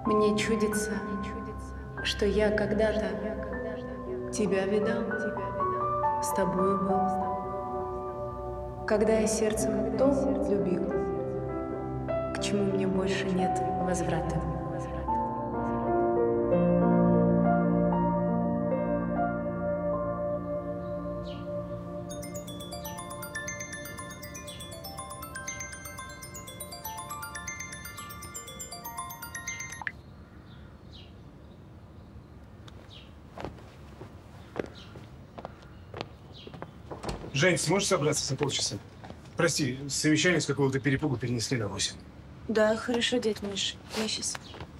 Мне чудится, что я когда-то тебя видал, с тобою был. Когда я сердцем то любил, к чему мне больше нет возврата. Жень, сможешь собраться за полчаса? Прости, совещание с какого-то перепугу перенесли на 8. Да, хорошо, дядь Миш. Я сейчас.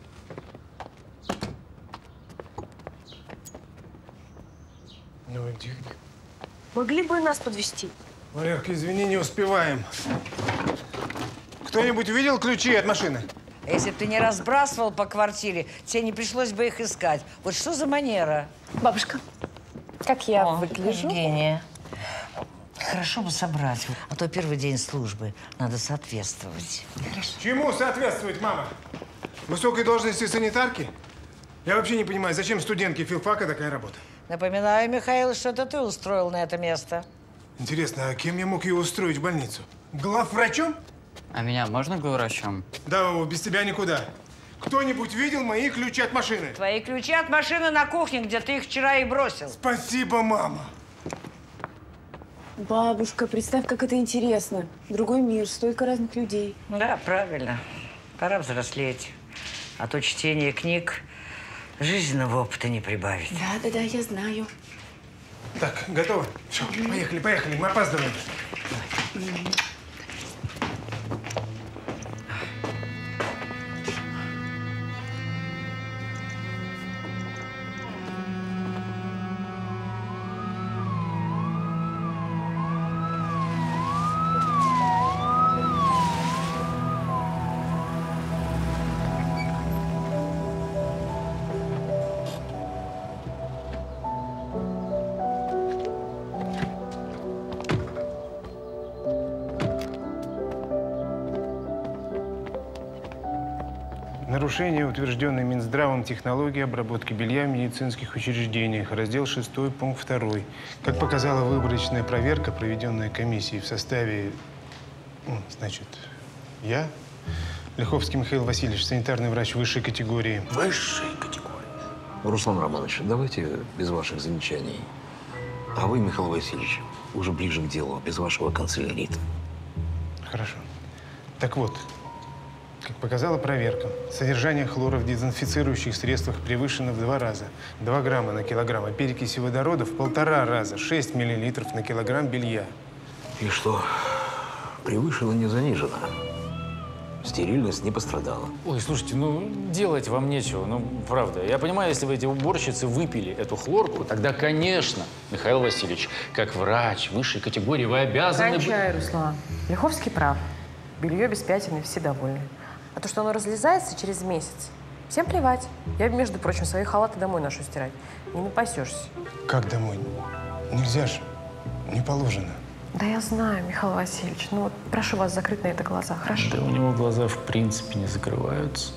Ну, иди. Могли бы нас подвезти? Валерка, извини, не успеваем. Кто-нибудь видел ключи от машины? Если бы ты не разбрасывал по квартире, тебе не пришлось бы их искать. Вот что за манера? Бабушка, как я выгляжу? Евгения. Хорошо бы собрать, а то первый день службы. Надо соответствовать. Чему соответствовать, мама? Высокой должности санитарки? Я вообще не понимаю, зачем студентке филфака такая работа? Напоминаю, Михаил, что это ты устроил на это место. Интересно, а кем я мог ее устроить в больницу? Главврачом? А меня можно главврачом? Да, Вова, без тебя никуда. Кто-нибудь видел мои ключи от машины? Твои ключи от машины на кухне, где ты их вчера и бросил. Спасибо, мама. Бабушка, представь, как это интересно. Другой мир, столько разных людей. Да, правильно. Пора взрослеть. А то чтение книг жизненного опыта не прибавит. Да, я знаю. Так, готово? Все, поехали, мы опаздываем. Нарушение, утвержденной Минздравом технологии обработки белья в медицинских учреждениях. Раздел 6, пункт 2. Как показала выборочная проверка, проведенная комиссией в составе, значит, я, Ляховский Михаил Васильевич, санитарный врач высшей категории. Высшей категории. Руслан Романович, давайте без ваших замечаний. А вы, Михаил Васильевич, уже ближе к делу, без вашего канцелярита. Хорошо. Так вот, как показала проверка, содержание хлора в дезинфицирующих средствах превышено в 2 раза. 2 грамма на килограмм, а перекиси водорода в 1,5 раза. 6 миллилитров на килограмм белья. И что, превышено, не занижено? Стерильность не пострадала. Ой, слушайте, ну делать вам нечего, ну правда. Я понимаю, если вы эти уборщицы выпили эту хлорку, тогда, конечно, Михаил Васильевич, как врач высшей категории, вы обязаны быть… Кончай, Руслан. Ляховский прав. Белье без пятен и все довольны. А то, что оно разлезается через месяц, всем плевать. Я, между прочим, свои халаты домой ношу стирать. Не напасешься. Как домой? Нельзя же. Не положено. Да я знаю, Михаил Васильевич. Ну вот прошу вас закрыть на это глаза, хорошо? Да у него глаза в принципе не закрываются.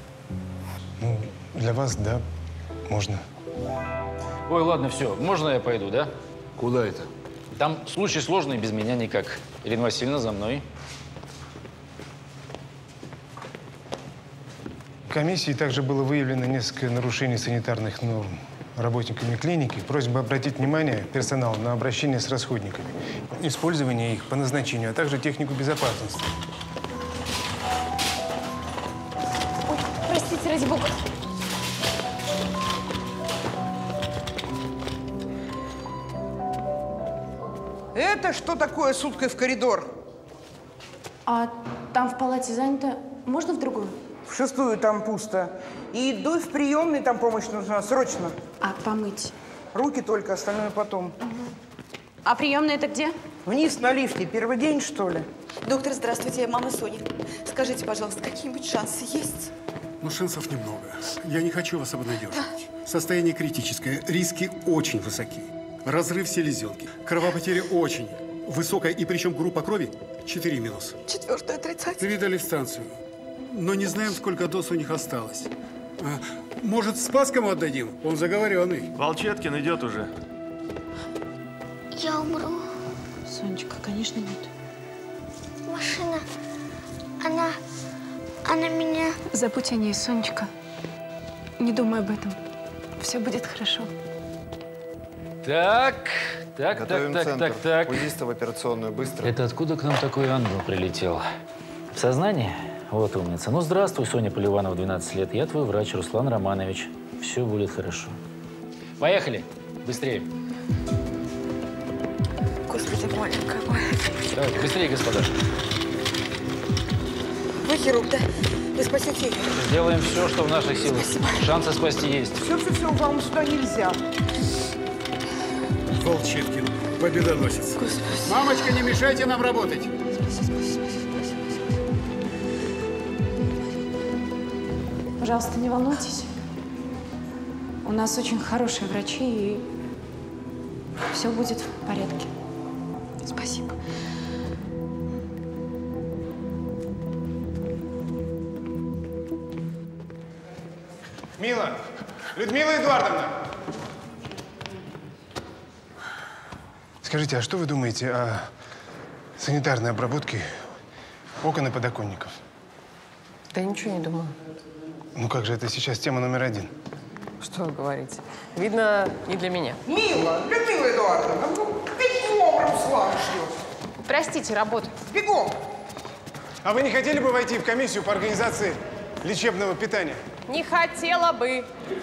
Ну, для вас, да, можно. Ой, ладно, все. Можно я пойду, да? Куда это? Там случай сложный, без меня никак. Ирина Васильевна, за мной. В комиссии также было выявлено несколько нарушений санитарных норм работниками клиники. Просьба обратить внимание персонала на обращение с расходниками, использование их по назначению, а также технику безопасности. Ой, простите, ради бога. Это что такое с уткой в коридор? А там в палате занято. Можно в другую? В 6-ю там пусто. И дуй в приемной, там помощь нужна, срочно. А помыть? Руки только, остальное потом. А приемная это где? Вниз на лифте. Первый день, что ли? Доктор, здравствуйте, я мама Соня. Скажите, пожалуйста, какие-нибудь шансы есть? Ну, шансов немного. Я не хочу вас обнадеживать. Состояние критическое, риски очень высоки. Разрыв селезенки, кровопотеря очень высокая, и причем группа крови 4 минус. 4 отрицательная. Передали в станцию, но не знаем, сколько доз у них осталось. Может, Спасскому отдадим? Он заговоренный. Волчеткин идет уже. Я умру. Сонечка, конечно, нет. Машина, она меня... Забудь о ней, Сонечка. Не думай об этом. Все будет хорошо. Так. Уйдите в операционную, быстро. Это откуда к нам такой ангел прилетел? В сознании? Вот умница. Ну, здравствуй, Соня Поливанова, 12 лет. Я твой врач, Руслан Романович. Все будет хорошо. Поехали. Быстрее. Господи, маленькая моя. Давайте, быстрее, господа. Вы хирург, да? Вы спасете ее. Сделаем все, что в наших силах. Спасибо. Шансы спасти есть. Все, вам сюда нельзя. Волчеткин, победоносец. Господи. Мамочка, не мешайте нам работать. Спасибо. Пожалуйста, не волнуйтесь. У нас очень хорошие врачи, и все будет в порядке. Спасибо. Мила! Людмила Эдуардовна! Скажите, а что вы думаете о санитарной обработке окон и подоконников? Да я ничего не думаю. Ну как же, это сейчас тема номер 1. Что вы говорите? Видно, не для меня. Мила, Людмила Эдуардовна, ну, бегом Руслан ждет. Простите, работа. Бегом. А вы не хотели бы войти в комиссию по организации лечебного питания? Не хотела бы.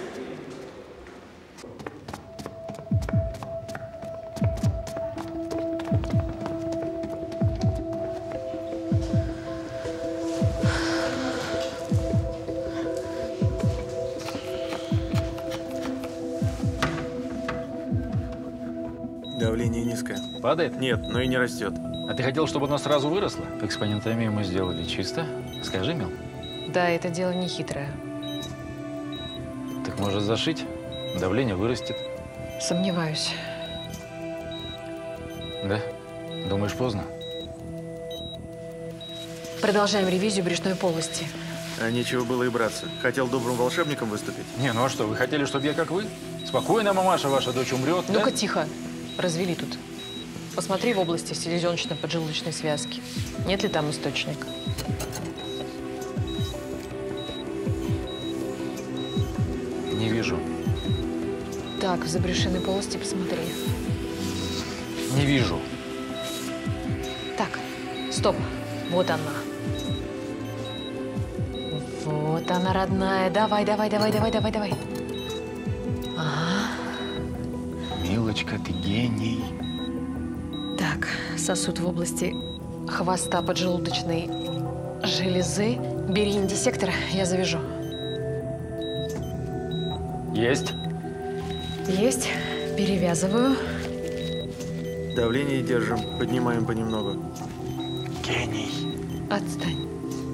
Давление низкое. Падает? Нет, но и не растет. А ты хотел, чтобы оно сразу выросло? Экспонентомию мы сделали чисто. Скажи, Мил. Да, это дело не хитрое. Так может зашить? Давление вырастет. Сомневаюсь. Да? Думаешь, поздно? Продолжаем ревизию брюшной полости. А нечего было и браться. Хотел добрым волшебником выступить. Не, ну а что, вы хотели, чтобы я как вы? Спокойно, мамаша, ваша дочь умрет, Ну-ка, да? тихо. Развели тут. Посмотри в области селезеночно-поджелудочной связки. Нет ли там источника? Не вижу. Так, в забрюшинной полости посмотри. Не вижу. Так, стоп. Вот она. Вот она, родная. Давай. Ага. Милочка, ты гений. Так, сосуд в области хвоста поджелудочной железы. Бери индисектор, я завяжу. Есть. Есть. Перевязываю. Давление держим, поднимаем понемногу. Гений. Отстань.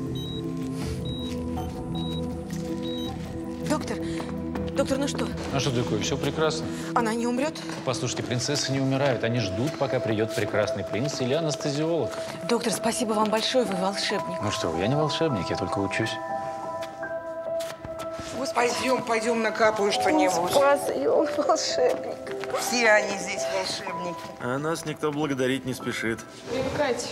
Доктор, ну что? А что такое? Все прекрасно. Она не умрет? Послушайте, принцессы не умирают. Они ждут, пока придет прекрасный принц или анестезиолог. Доктор, спасибо вам большое, вы волшебник. Ну что, я не волшебник, я только учусь. Пойдем накапаю что-нибудь. Спас ее, он волшебник. Все они здесь волшебники. А нас никто благодарить не спешит. Привыкайте.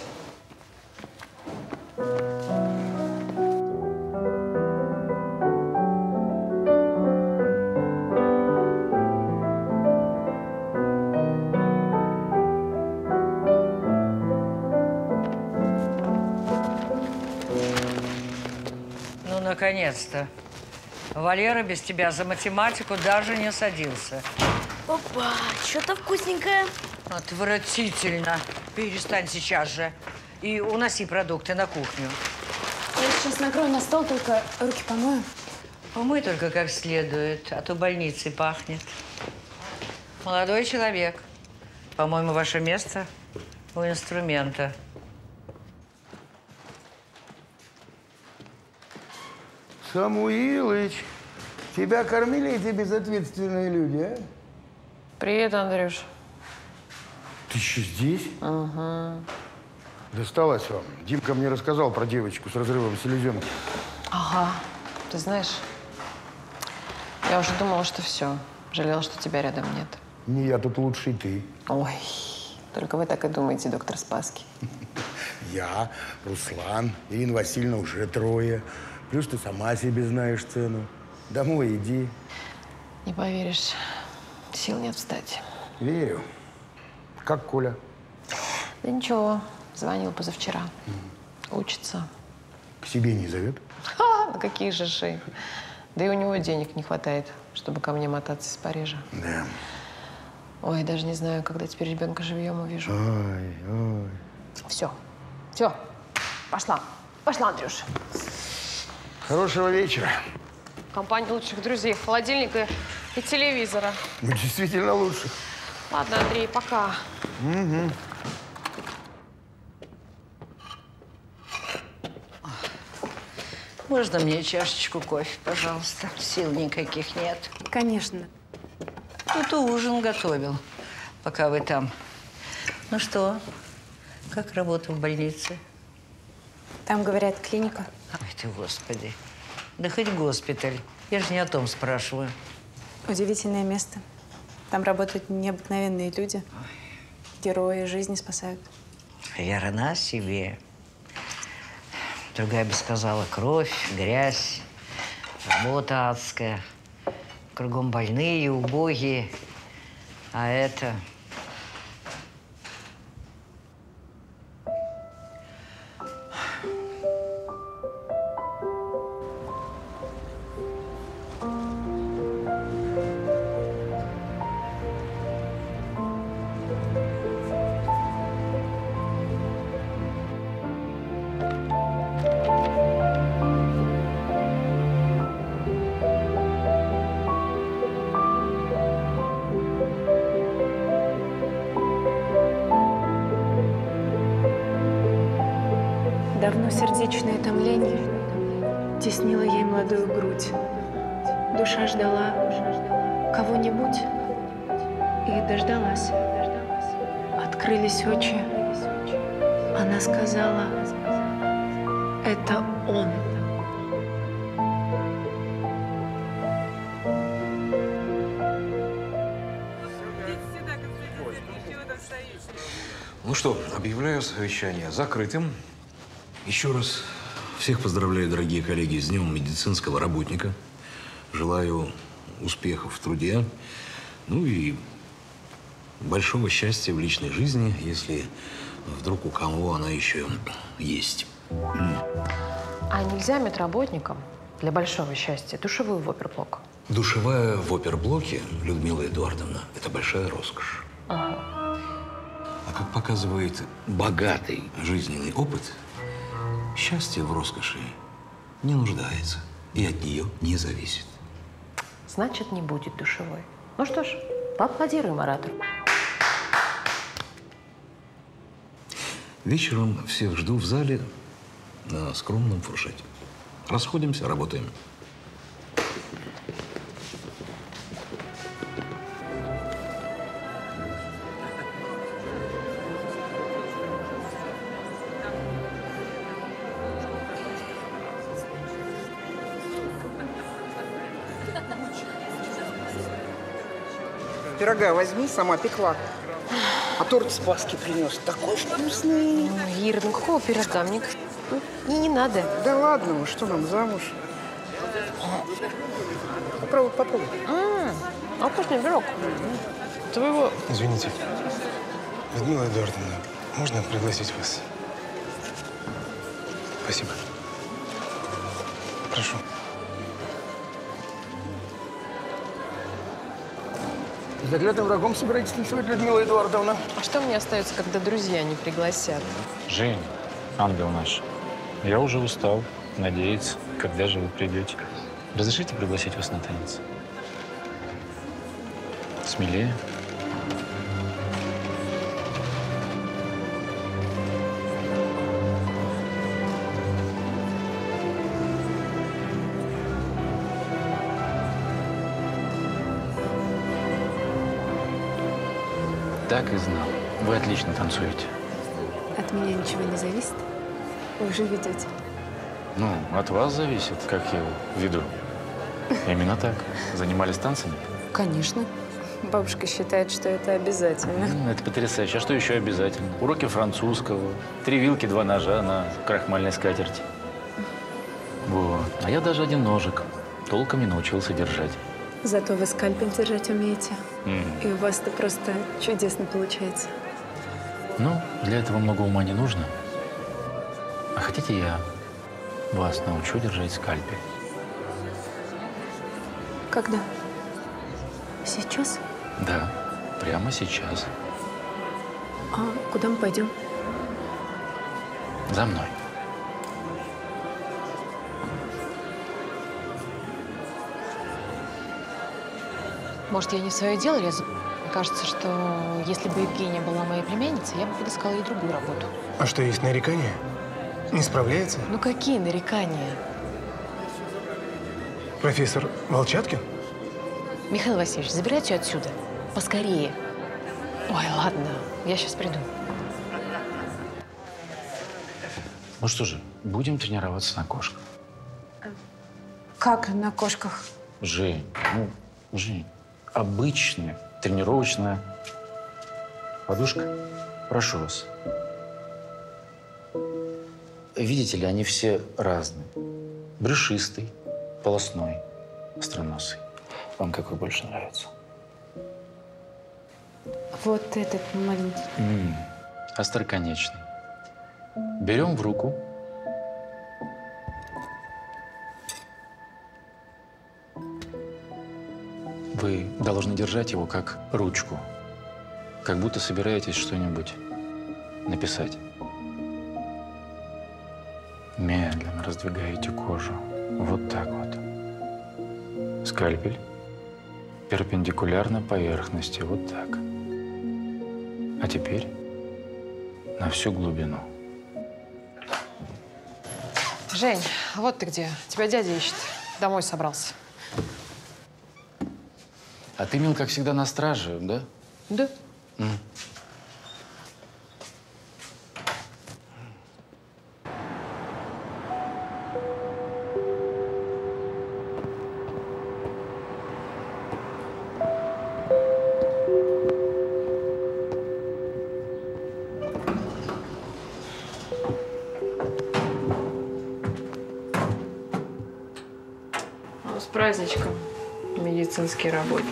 Ну, наконец-то. Валера без тебя за математику даже не садился. Опа, что-то вкусненькое. Отвратительно. Перестань сейчас же. И уноси продукты на кухню. Я сейчас накрою на стол, только руки помою. Помой только как следует, а то больницей пахнет. Молодой человек, по-моему, ваше место у инструмента. Самуилыч, тебя кормили эти безответственные люди, а? Привет, Андрюш. Ты еще здесь? Ага. Досталось вам. Димка мне рассказал про девочку с разрывом селезенки. Ага. Ты знаешь, Я уже думала, что все. Жалела, что тебя рядом нет. Не я тут лучший, ты. Ой, только вы так и думаете, доктор Спасский. Я, Руслан, Ирина Васильевна уже трое. Плюс ты сама себе знаешь цену. Домой иди. Не поверишь, сил нет встать. Верю. Как Коля? Да ничего, звонил позавчера. Учится. К себе не зовет? Ха, ну какие же шеи. Да и у него денег не хватает, чтобы ко мне мотаться из Парижа. Да. Ой, даже не знаю, когда теперь ребенка живьем увижу. Ой, ой. Все, все, пошла. Пошла, Андрюша. Хорошего вечера. Компания лучших друзей, холодильника и телевизора. Ну, действительно лучше. Ладно, Андрей, пока. Угу. Можно мне чашечку кофе, пожалуйста? Сил никаких нет. Конечно. Тут ужин готовил, пока вы там. Ну что, как работа в больнице? Там, говорят, клиника. Ой ты, Господи. Да хоть госпиталь. Я же не о том спрашиваю. Удивительное место. Там работают необыкновенные люди. Герои жизни спасают. Верна себе. Другая бы сказала, кровь, грязь, работа адская. Кругом больные, убогие. А это… Давно сердечное томление теснило ей молодую грудь. Душа ждала кого-нибудь и дождалась. Открылись очи. Она сказала: «Это он». Ну что, объявляю совещание закрытым. Еще раз всех поздравляю, дорогие коллеги, с Днем медицинского работника. Желаю успехов в труде. Ну и большого счастья в личной жизни, если вдруг у кого она еще есть. А нельзя медработникам для большого счастья душевую в оперблок? Душевая в оперблоке, Людмила Эдуардовна, это большая роскошь. Ага. А как показывает богатый жизненный опыт, счастье в роскоши не нуждается и от нее не зависит. Значит, не будет душевой. Ну что ж, поаплодируем оратору. Вечером всех жду в зале на скромном фуршете. Расходимся, работаем. Пирога возьми, сама пекла. А торт Спасский принес. Такой вкусный. Ой, Ира, ну какого пирога? Мне не надо. Да ладно, ну что нам, замуж? Попробуй, попробуй. А вкусный пирог. Твоего… Извините, Людмила Эдуардовна, можно пригласить вас? Спасибо. Прошу. С заклятым врагом собираетесь танцевать, Людмила Эдуардовна? А что мне остается, когда друзья не пригласят? Жень, ангел наш, я уже устал надеяться, когда же вы придете. Разрешите пригласить вас на танец? Смелее. Так и знал. Вы отлично танцуете. От меня ничего не зависит. Вы же ведете. Ну, от вас зависит, как я его веду. Именно так. Занимались танцами? Конечно. Бабушка считает, что это обязательно. Это потрясающе. А что еще обязательно? Уроки французского, 3 вилки, 2 ножа на крахмальной скатерти. Вот. А я даже один ножик толком не научился держать. Зато вы скальпель держать умеете. И у вас это просто чудесно получается. Ну, для этого много ума не нужно. А хотите, я вас научу держать скальпель? Когда? Сейчас? Да, прямо сейчас. А куда мы пойдем? За мной. Может, я не свое дело лезу? Мне кажется, что если бы Евгения была моей племянницей, я бы подыскала ей другую работу. А что, есть нарекания? Не справляется? Ну какие нарекания? Профессор Волчаткин? Михаил Васильевич, забирайте ее отсюда. Поскорее. Ой, ладно, я сейчас приду. Ну что же, будем тренироваться на кошках. Как на кошках? Жень, Жень, обычная тренировочная подушка. Прошу вас. Видите ли, они все разные. Брюшистый, полостной, остроносый. Вам какой больше нравится? Вот этот маленький. Остроконечный. Берем в руку. Вы должны держать его как ручку. Как будто собираетесь что-нибудь написать. Медленно раздвигаете кожу. Вот так вот. Скальпель перпендикулярно поверхности. Вот так. А теперь на всю глубину. Жень, вот ты где. Тебя дядя ищет. Домой собрался. А ты, Мил, как всегда, на страже, да? Да. С праздничком, медицинский работник.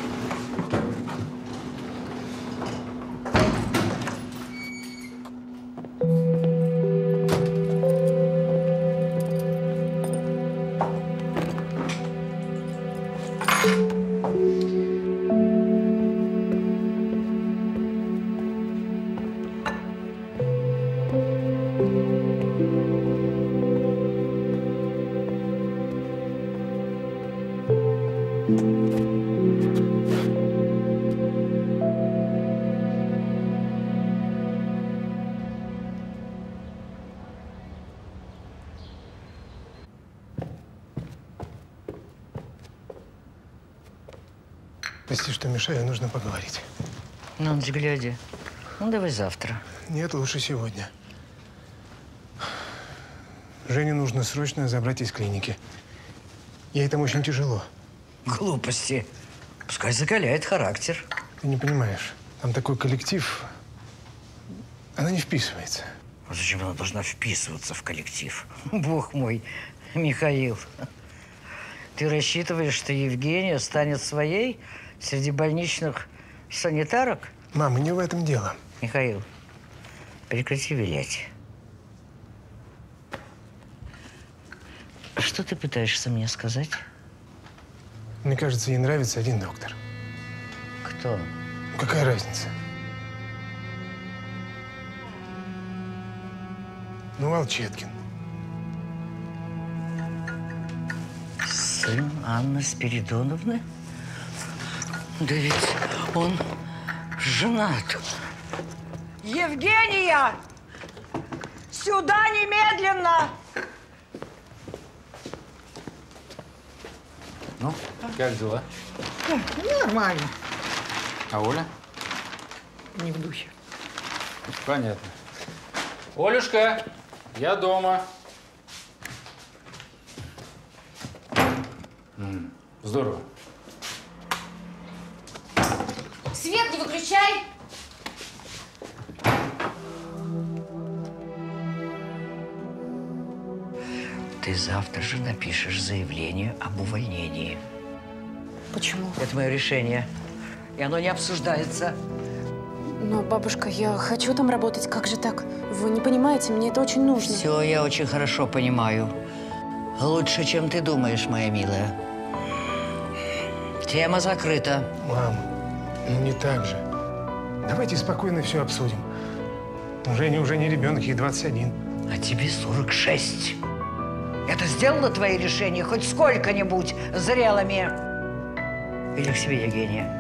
Прости, что мешаю, нужно поговорить. На ночь глядя. Ну, давай завтра. Нет, лучше сегодня. Женю нужно срочно забрать из клиники. Ей там очень тяжело. Глупости. Пускай закаляет характер. Ты не понимаешь, там такой коллектив, она не вписывается. А зачем она должна вписываться в коллектив? Бог мой, Михаил. Ты рассчитываешь, что Евгения станет своей среди больничных санитарок? Мама, не в этом дело. Михаил, прекрати вилять. Что ты пытаешься мне сказать? Мне кажется, ей нравится один доктор. Кто? Какая разница? Ну, Волчаткин. Сын Анны Спиридоновны? Да ведь он женат. Евгения! Сюда немедленно! Ну, как дела? Нормально. А Оля? Не в духе. Понятно. Олюшка, я дома. здорово. Свет не выключай! Ты завтра же напишешь заявление об увольнении. Почему? Это мое решение. И оно не обсуждается. Но, бабушка, я хочу там работать. Как же так? Вы не понимаете, мне это очень нужно. Все я очень хорошо понимаю. Лучше, чем ты думаешь, моя милая. Тема закрыта. Мам, ну не так же. Давайте спокойно все обсудим. Женя уже не ребенок, ей 21. А тебе 46. Это сделало твои решения хоть сколько-нибудь зрелыми? Иди к себе, Евгения.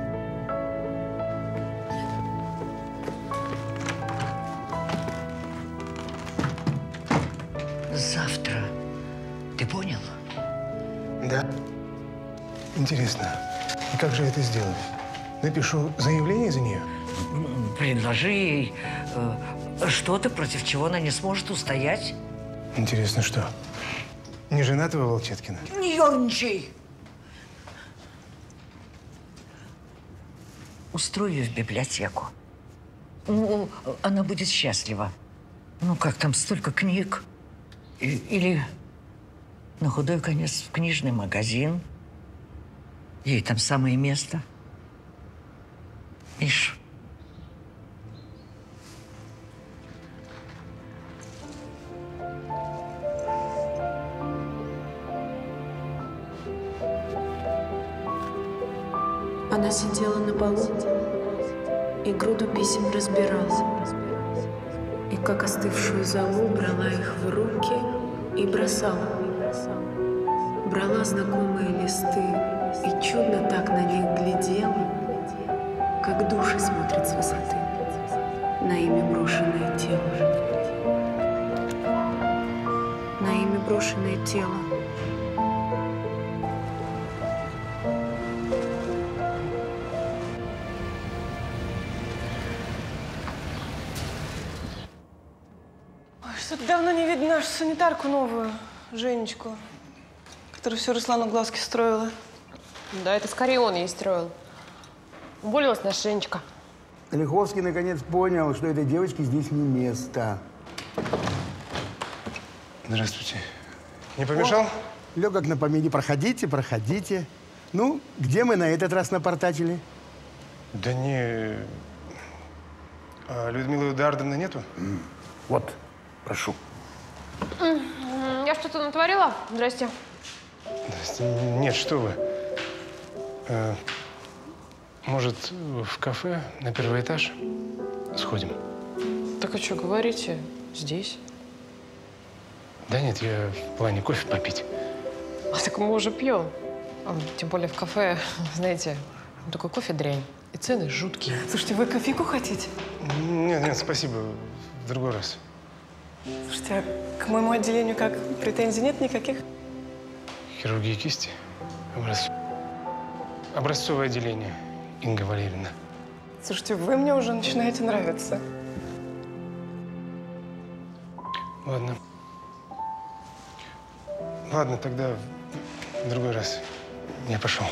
Завтра. Ты понял? Да. Интересно, и как же это сделать? Напишу заявление за нее? Предложи ей что-то, против чего она не сможет устоять. Интересно, что? Не женатого Волчеткина? Не ерничай! Устрою ее в библиотеку. Ну, она будет счастлива. Ну, как там, столько книг. Или на худой конец в книжный магазин. Ей там самое место. Миш. Она сидела на полу и груду писем разбирала. И как остывшую золу брала их в руки и бросала. Брала знакомые листы и чудно так на них глядела, как души смотрят с высоты на ими брошенное тело. На ими брошенное тело. Что-то давно не видно нашу санитарку новую, Женечку, которая все Руслану глазки строила. Да, это скорее он ей строил. Уволилась наша Женечка. Лиховский наконец понял, что этой девочке здесь не место. Здравствуйте. Не помешал? Легок на помине. Проходите, проходите. Ну, где мы на этот раз напортачили? Да не… А Людмилы Эдуардовны нету? Вот, прошу. Я что-то натворила? Здрасте. Нет, что вы. Может, в кафе на первый этаж сходим? Так а что, говорите? Здесь? Да нет, я в плане кофе попить. А так мы уже пьем. Тем более в кафе, знаете, такой кофе дрянь. И цены жуткие. Слушайте, вы кофейку хотите? Нет, спасибо. В другой раз. Слушайте, а к моему отделению как? Претензий нет никаких? Хирургия кисти. Образцовое отделение, Инга Валерьевна. Слушайте, вы мне уже начинаете нравиться. Ладно. Ладно, тогда в другой раз. Я пошел.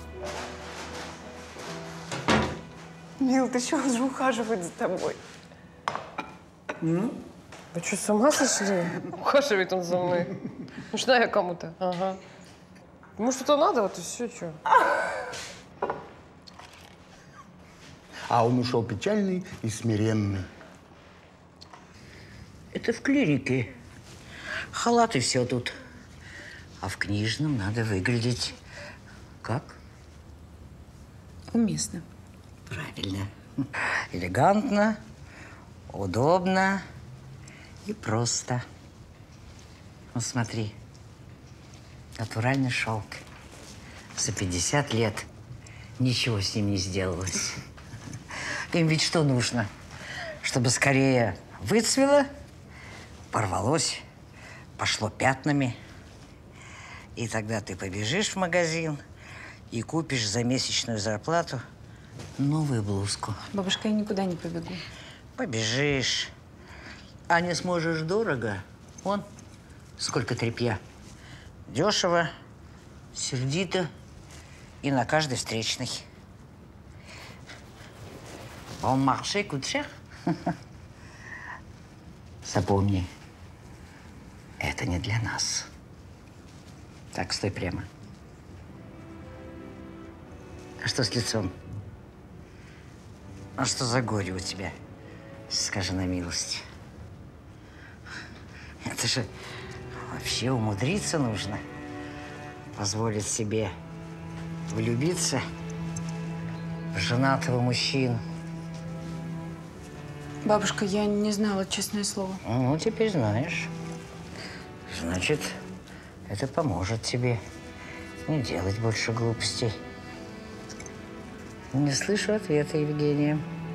Мил, ты что, он же ухаживает за тобой. Вы что, с ума сошли? Ухаживает он за мной. Нужна я кому-то. Ага. Ему что-то надо, вот и все, что. А он ушел печальный и смиренный. Это в клинике. Халат и все тут. А в книжном надо выглядеть как? Уместно. Правильно. Элегантно, удобно и просто. Ну, смотри. Натуральный шелк. За 50 лет ничего с ним не сделалось. Им ведь что нужно? Чтобы скорее выцвело, порвалось, пошло пятнами. И тогда ты побежишь в магазин и купишь за месячную зарплату новую блузку. Бабушка, я никуда не побегу. Побежишь. А не сможешь дорого. Вон, сколько тряпья. Дешево, сердито И на каждой встречной. Bon marché coûte cher. Запомни, это не для нас. Так, стой прямо. А что с лицом? А что за горе у тебя? Скажи на милость. Это же вообще умудриться нужно. Позволить себе влюбиться в женатого мужчину. Бабушка, я не знала, честное слово. Ну, теперь знаешь. Значит, это поможет тебе не делать больше глупостей. Не слышу ответа, Евгения.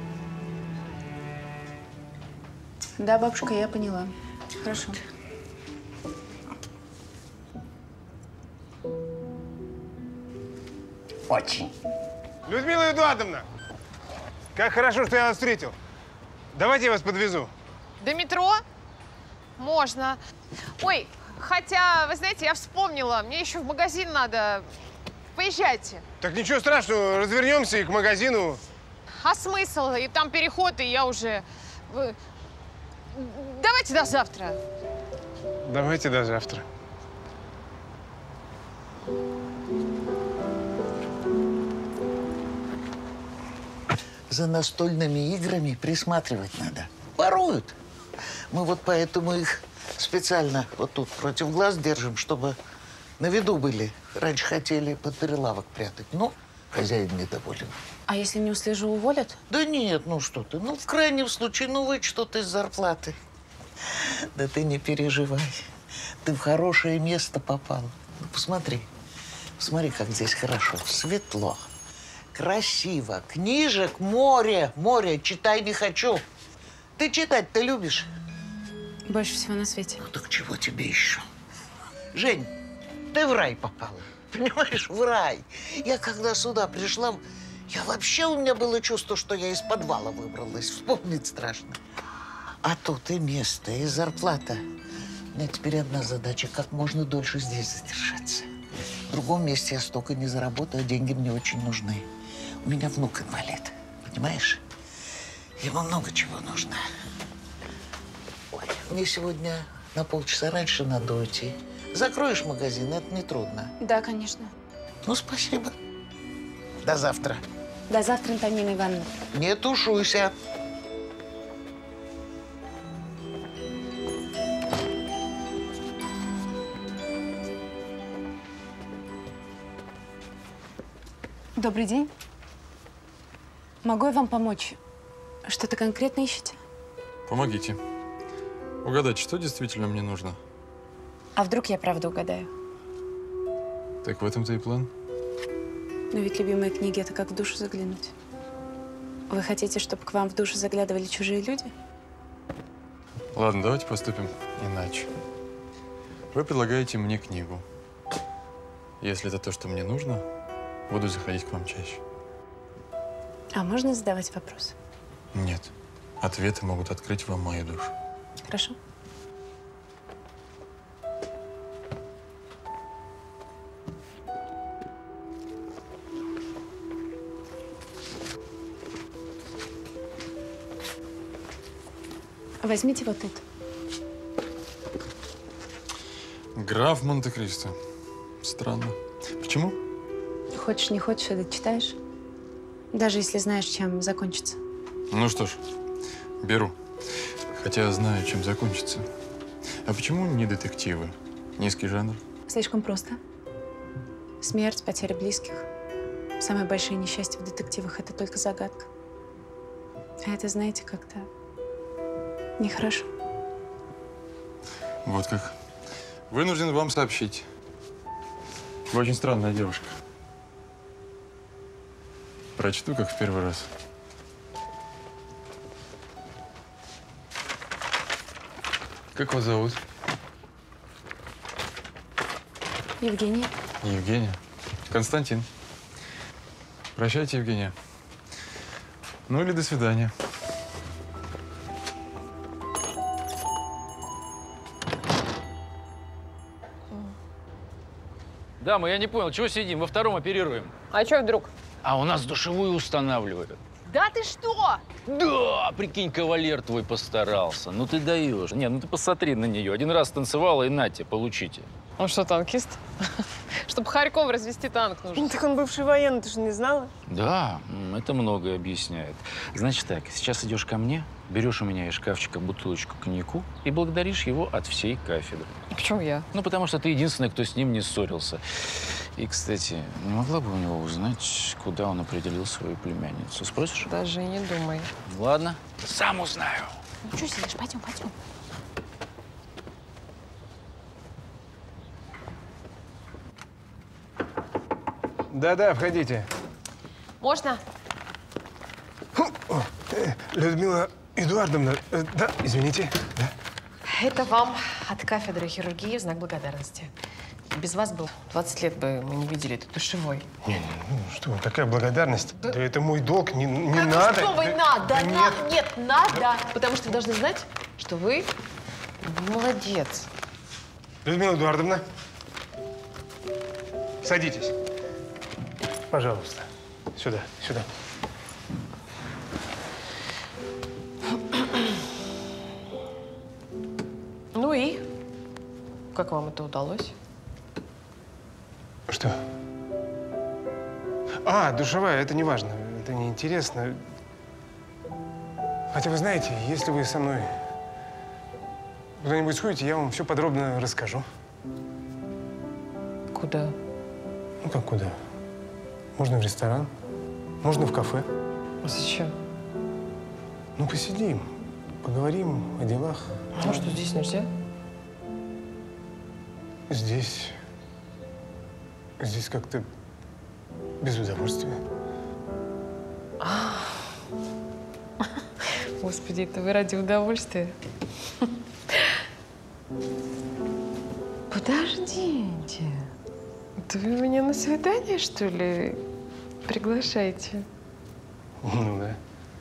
Да, бабушка, я поняла. Хорошо. Очень. Людмила Эдуардовна, как хорошо, что я вас встретил. Давайте я вас подвезу. До метро? Можно. Ой, хотя, вы знаете, я вспомнила, мне еще в магазин надо. Поезжайте. Так ничего страшного, развернемся и к магазину. А смысл? И там переход, и я уже… Давайте до завтра. Давайте до завтра. За настольными играми присматривать надо. Воруют. Мы вот поэтому их специально вот тут против глаз держим, чтобы на виду были. Раньше хотели под прилавок прятать. Ну, хозяин недоволен. А если не услежу, уволят? Да нет, ну что ты. Ну, в крайнем случае, ну, вычтут из зарплаты. Да ты не переживай. Ты в хорошее место попала. Ну, посмотри. Посмотри, как здесь хорошо. Светло. Красиво. Книжек, море. Море. Читай не хочу. Ты читать-то любишь? Больше всего на свете. Ну, так чего тебе еще? Жень, ты в рай попала. Понимаешь, в рай. Я когда сюда пришла, у меня было чувство, что я из подвала выбралась. Вспомнить страшно. А тут и место, и зарплата. У меня теперь одна задача – как можно дольше здесь задержаться. В другом месте я столько не заработаю, а деньги мне очень нужны. У меня внук инвалид, понимаешь? Ему много чего нужно. Ой, мне сегодня на полчаса раньше надо уйти. Закроешь магазин, это нетрудно. Да, конечно. Ну, спасибо. До завтра. До завтра, Антонина Ивановна. Не тушуйся. Добрый день. Могу я вам помочь? Что-то конкретно ищете? Помогите. Угадать, что действительно мне нужно. А вдруг я правда угадаю? Так в этом-то и план. Но ведь любимые книги – это как в душу заглянуть. Вы хотите, чтобы к вам в душу заглядывали чужие люди? Ладно, давайте поступим иначе. Вы предлагаете мне книгу. Если это то, что мне нужно, буду заходить к вам чаще. А можно задавать вопросы? Нет. Ответы могут открыть вам мою душу. Хорошо. Возьмите вот это. Граф Монте-Кристо. Странно. Почему? Хочешь, не хочешь, это читаешь? Даже если знаешь, чем закончится. Ну что ж, беру. Хотя знаю, чем закончится. А почему не детективы? Низкий жанр? Слишком просто. Смерть, потеря близких. Самые большие несчастья в детективах – это только загадка. А это, знаете, как-то нехорошо. Вот как. Вынужден вам сообщить. Вы очень странная девушка. Прочту, как в первый раз. Как вас зовут? Евгения. Евгения. Константин. Прощайте, Евгения. Ну или до свидания. Дама, я не понял, чего сидим? Во втором оперируем. А что вдруг? А у нас душевую устанавливают. Да ты что? Да, прикинь, кавалер твой постарался. Ну ты даешь. Не, ну ты посмотри на нее. Один раз танцевала, и нате, получите. Он что, танкист? Чтобы Харьков развести танк нужно. Так он бывший военный, ты же не знала? Да, это многое объясняет. Значит так, сейчас идешь ко мне, берешь у меня из шкафчика бутылочку коньяку и благодаришь его от всей кафедры. Почему я? Ну, потому что ты единственный, кто с ним не ссорился. И, кстати, не могла бы у него узнать, куда он определил свою племянницу? Спросишь? Даже и не думай. Ладно, сам узнаю. Ну что сидишь? Пойдем, пойдем. Да-да, входите. Можно? Людмила Эдуардовна, да, извините. Да. Это вам от кафедры хирургии в знак благодарности. Без вас бы 20 лет бы мы не видели этот душевой. Не, ну что, какая благодарность? Да это мой долг, не Да надо. Что вы, Да, надо, да нет. нет, надо. Потому что вы должны знать, что вы молодец. Людмила Эдуардовна, садитесь. Пожалуйста, сюда, сюда. Ну и? Как вам это удалось? Что? А, душевая, это не важно, это не интересно. Хотя вы знаете, если вы со мной куда-нибудь сходите, я вам все подробно расскажу. Куда? Ну как куда? Можно в ресторан, можно в кафе. А зачем? Ну посидим, поговорим о делах. Ну что, здесь нельзя? Здесь как-то без удовольствия. Господи, это вы ради удовольствия? Подождите. Это вы меня на свидание, что ли, приглашаете? Ну да.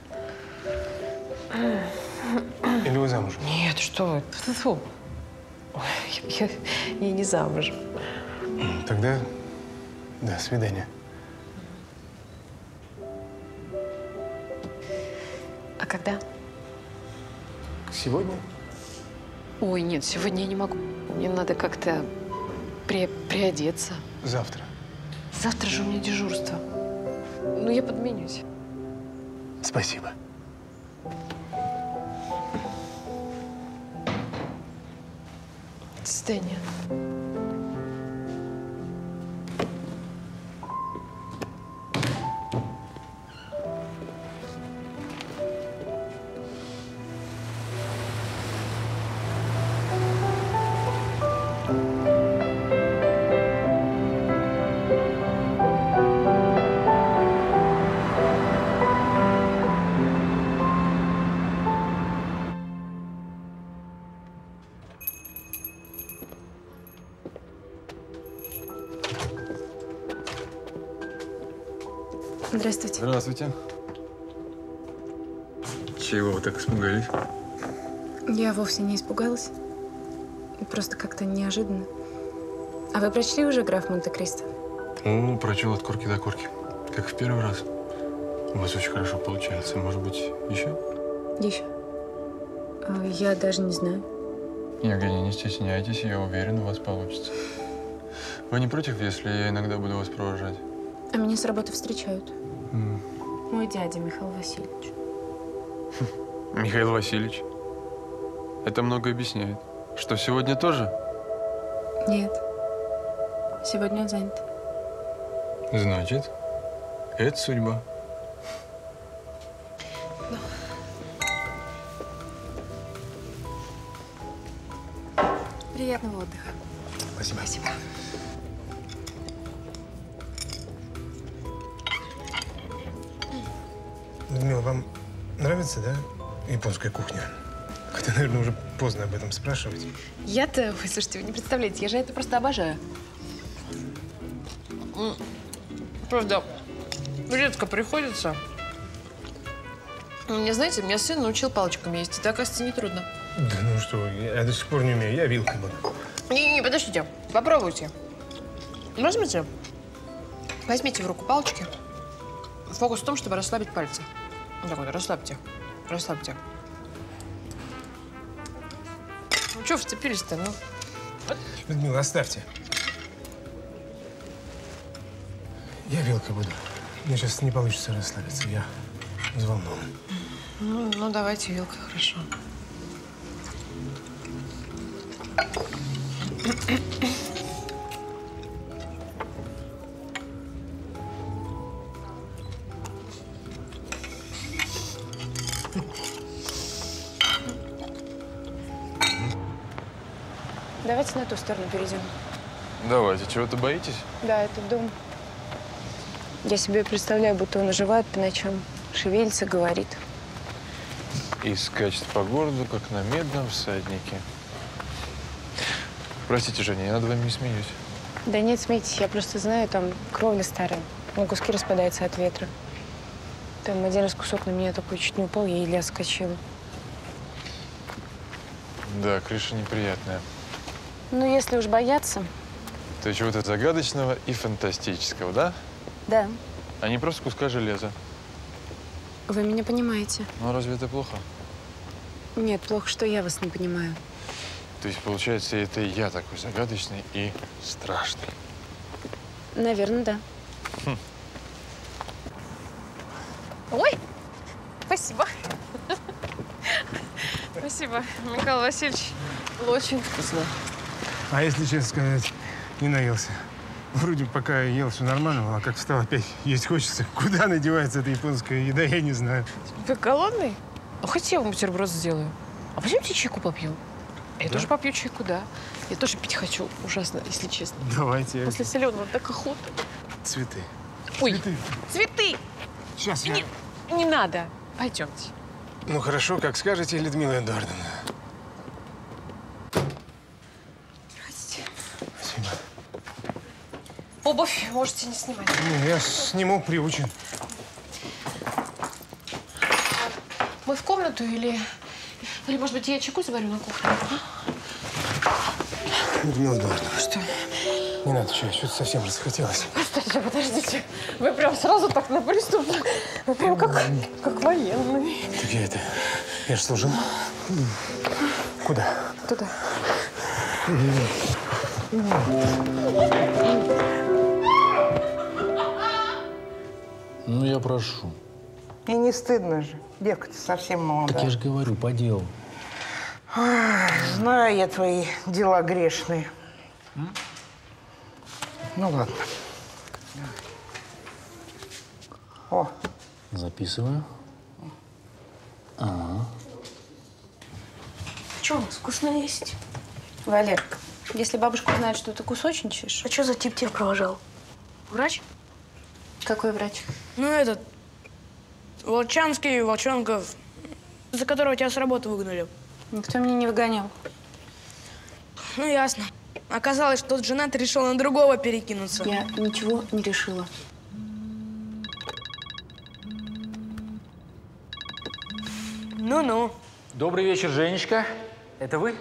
Или вы замужем? Нет, что вы. Фу. Ой, я не замужем. Тогда до свидания. А когда? Сегодня? Ой, нет, сегодня я не могу. Мне надо как-то приодеться. Завтра. Завтра же у меня дежурство. Ну, я подменюсь. Спасибо. До свидания. Здравствуйте. Здравствуйте. Чего вы так испугались? Я вовсе не испугалась. Просто как-то неожиданно. А вы прочли уже «Граф Монте-Кристо»? Ну, прочел от корки до корки. Как в первый раз. У вас очень хорошо получается. Может быть, еще? Еще? Я даже не знаю. Евгения, не стесняйтесь, я уверен, у вас получится. Вы не против, если я иногда буду вас провожать? А меня с работы встречают. Мой дядя Михаил Васильевич. Михаил Васильевич? Это много объясняет. Что, сегодня тоже? Нет. Сегодня он занят. Значит, это судьба. Приятного отдыха. Спасибо. Спасибо. Людмила, вам нравится, да, японская кухня? Хотя, наверное, уже поздно об этом спрашивать. Я-то, вы слушайте, вы не представляете, я же это просто обожаю. Правда, редко приходится. Мне, знаете, меня сын научил палочками есть. Это, оказывается, нетрудно. Да ну что, я до сих пор не умею, я вилкой буду. Не, подождите, попробуйте. Возьмите. Возьмите в руку палочки. Фокус в том, чтобы расслабить пальцы. Вот так вот, расслабьте. Расслабьте. Ну, чего вцепились-то, ну? Людмила, оставьте. Я вилкой буду. Мне сейчас не получится расслабиться. Я взволнован. Ну, давайте вилкой, хорошо. Давайте на ту сторону перейдем. Давайте. Чего-то боитесь? Да, это дом. Я себе представляю, будто он оживает по ночам, шевелится, говорит. И скачет по городу, как на медном всаднике. Простите, Женя, я над вами не смеюсь. Да нет, смейтесь, я просто знаю, там кровля старая, на куски распадается от ветра. Там один раз кусок на меня такой чуть не упал, я еле отскочила. Да, крыша неприятная. Ну, если уж бояться. То есть чего-то загадочного и фантастического, да? Да. А не просто куска железа. Вы меня понимаете? Ну, разве это плохо? Нет, плохо, что я вас не понимаю. То есть, получается, это я такой загадочный и страшный. Наверное, да. Хм. Ой, спасибо. Спасибо, Михаил Васильевич. Было очень вкусно. А если честно сказать, не наелся. Вроде пока ел, все нормально, а как встал, опять есть хочется. Куда надевается эта японская еда, я не знаю. Вы голодный? Ну, хоть я вам бутерброд сделаю. А пойдемте чайку попью. Я тоже попью чайку, да. Я тоже пить хочу ужасно, если честно. Давайте. После соленого так охота. Цветы. Ой, Цветы. цветы! Сейчас я… Не надо. Пойдемте. Ну, хорошо, как скажете, Людмила Эдуардовна. Спасибо. Обувь можете не снимать. Не, я сниму, приучен. Мы в комнату или… Или, может быть, я чайку заварю на кухне? Людмила Эдуардовна. Что? Не надо чай, что-то совсем расхотелось. Подождите. Вы прям сразу так на приступ. Вы прям как военный. Так я ж служил. Куда? Туда. Ну, я прошу. И не стыдно же. Девка-то совсем молодая. Так я же говорю, по делу. Ой, знаю я твои дела грешные. Ну, ладно. О. Записываю. Ага. Что у нас вкусно есть? Валерка, если бабушка узнает, что ты кусочничаешь… А что за тип тебя провожал? Врач? Какой врач? Ну, этот… Волчанский, Волчонков, за которого тебя с работы выгнали. Никто меня не выгонял. Ну, ясно. Оказалось, что тот женат решил на другого перекинуться. Я ничего не решила. Ну-ну. Добрый вечер, Женечка. Это вы?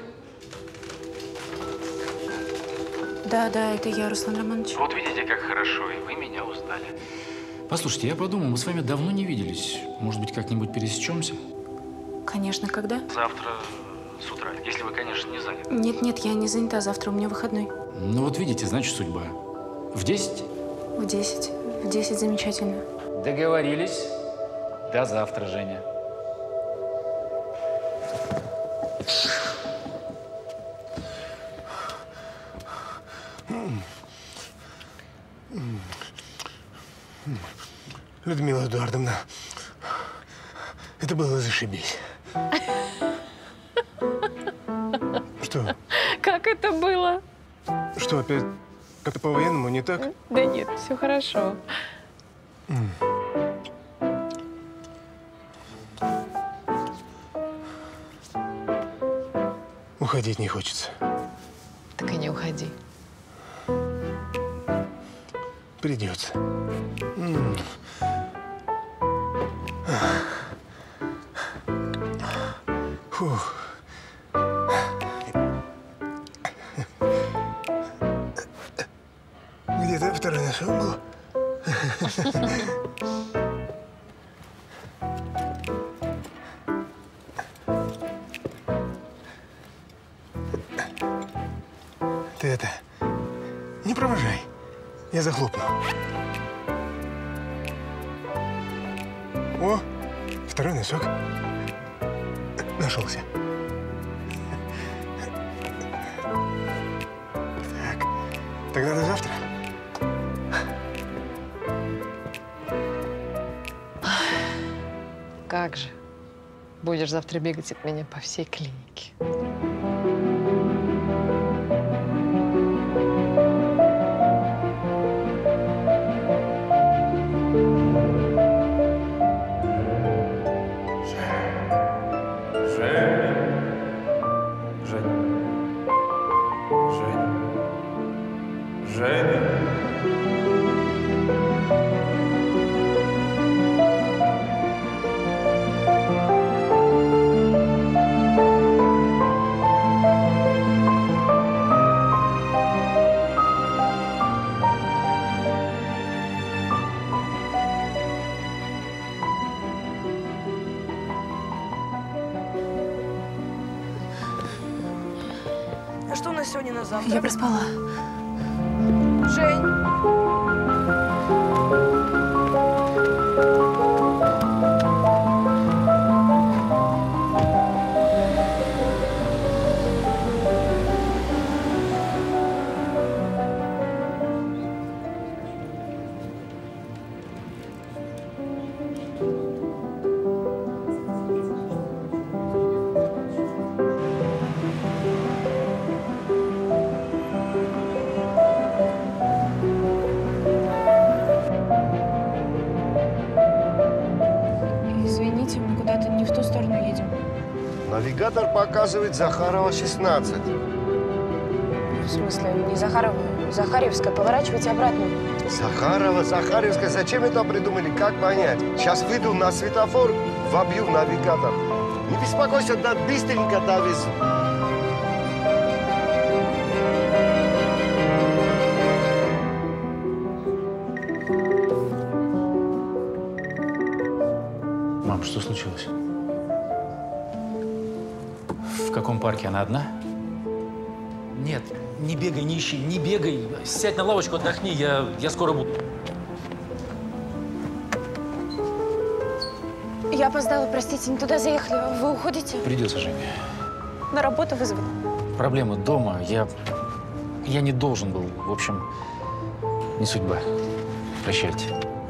Да, это я, Руслан Романович. Вот видите, как хорошо, и вы меня узнали. Послушайте, я подумал, мы с вами давно не виделись. Может быть, как-нибудь пересечемся? Конечно, когда? Завтра с утра, если вы, конечно, не заняты. Нет, я не занята. Завтра у меня выходной. Ну вот видите, значит, судьба. В 10? В 10. В 10 замечательно. Договорились. До завтра, Женя. Людмила Эдуардовна, это было зашибись. Что? Как это было? Что, опять как-то по-военному не так? Да нет, все хорошо. Уходить не хочется. Так и не уходи. Придется. Фух. Где-то второй носок был. Ты это, не провожай. Я захлопну. О, второй носок. Нашелся. Так, тогда до завтра. Как же. Будешь завтра бегать от меня по всей клинике. А что у нас сегодня на завтрак? Я проспала. Жень. Извините, мы куда-то не в ту сторону едем. Навигатор показывает Захарова, 16. В смысле, не Захарова, Захарьевская. Поворачивайте обратно. Захарова, Захарьевская. Зачем это придумали? Как понять? Сейчас выйду на светофор, вобью навигатор. Не беспокойся, да быстренько довезу. Мам, что случилось? В каком парке? Она одна? Нет, не бегай, не ищи, не бегай. Сядь на лавочку, отдохни, я скоро буду. Я опоздала, простите, не туда заехали. Вы уходите? Придется, Женя. На работу вызвали. Проблема дома. Я не должен был. В общем, не судьба. Прощайте.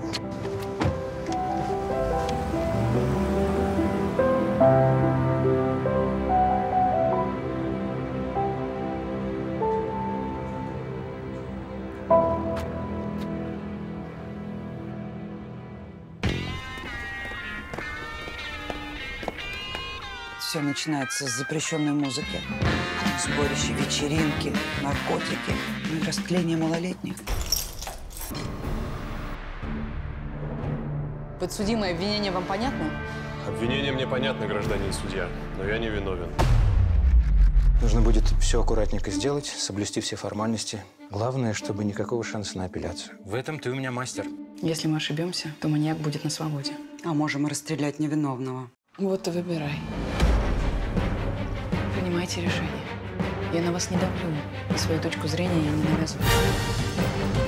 Все начинается с запрещенной музыки. Сборища, вечеринки, наркотики, ну и растление малолетних. Подсудимое, обвинение вам понятно? Обвинение мне понятно, гражданин судья, но я не виновен. Нужно будет все аккуратненько сделать, соблюсти все формальности. Главное, чтобы никакого шанса на апелляцию. В этом ты у меня мастер. Если мы ошибемся, то маньяк будет на свободе. А можем расстрелять невиновного. Вот и выбирай. Принимайте решение. Я на вас не давлю, и свою точку зрения я не навязываю.